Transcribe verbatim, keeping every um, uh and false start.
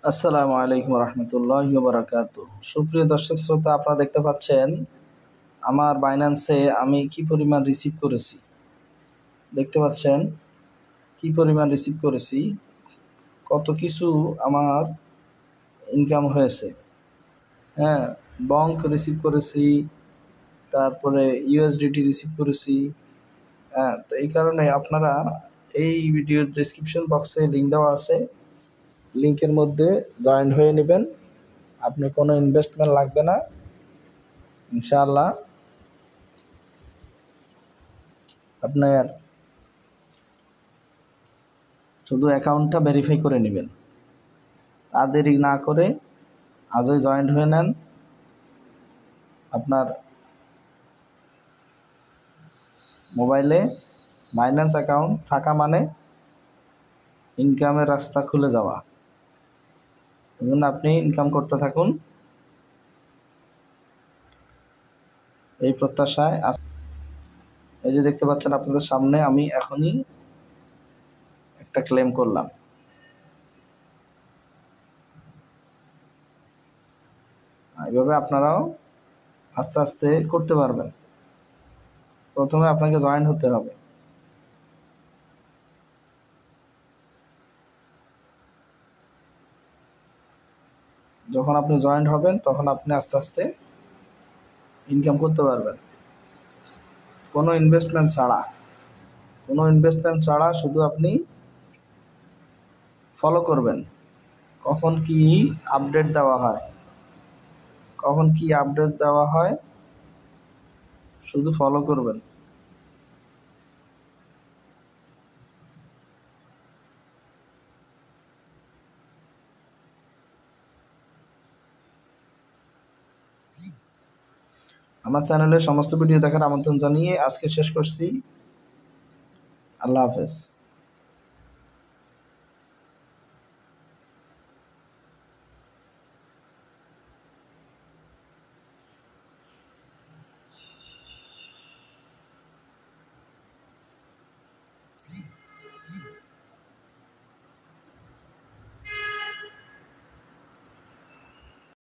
আসসালামু আলাইকুম রহমতুল্লাহি ওয়া বারাকাতুহু। সুপ্রিয় দর্শক শ্রোতা, আপনারা দেখতে পাচ্ছেন আমার বাইন্যান্সে আমি কি পরিমাণ রিসিভ করেছি। দেখতে পাচ্ছেন কি পরিমাণ রিসিভ করেছি, কত কিছু আমার ইনকাম হয়েছে। হ্যাঁ, বঙ্ক রিসিভ করেছি, তারপরে ইউএসডিটি রিসিভ করেছি। হ্যাঁ, তো এই কারণে আপনারা এই ভিডিওর ডেসক্রিপশন বক্সে লিঙ্ক দেওয়া আছে, লিঙ্কের মধ্যে জয়েন হয়ে নেবেন। আপনার কোনো ইনভেস্টমেন্ট লাগবে না, ইনশাআল্লাহ। আপনার শুধু অ্যাকাউন্টটা ভেরিফাই করে নেবেন, তা দেরি না করে আজই জয়েন্ট হয়ে নেন। আপনার মোবাইলে বাইন্যান্স অ্যাকাউন্ট থাকা মানে ইনকামের রাস্তা খুলে যাওয়া। এই জন্য আপনি ইনকাম করতে থাকুন, এই প্রত্যাশায়। এই যে দেখতে পাচ্ছেন আপনাদের সামনে, আমি এখনই একটা ক্লেম করলাম। এইভাবে আপনারাও আস্তে আস্তে করতে পারবেন। প্রথমে আপনাকে জয়েন হতে হবে। যখন আপনি জয়েন্ট হবেন তখন আপনি আস্তে আস্তে ইনকাম করতে পারবেন, কোনো ইনভেস্টমেন্ট ছাড়া। কোনো ইনভেস্টমেন্ট ছাড়া শুধু আপনি ফলো করবেন কখন কি আপডেট দেওয়া হয়, কখন কি আপডেট দেওয়া হয় শুধু ফলো করবেন। আমার চ্যানেলের সমস্ত ভিডিও দেখার আমন্ত্রণ জানিয়ে আজকে শেষ করছি। আল্লাহ হাফেজ।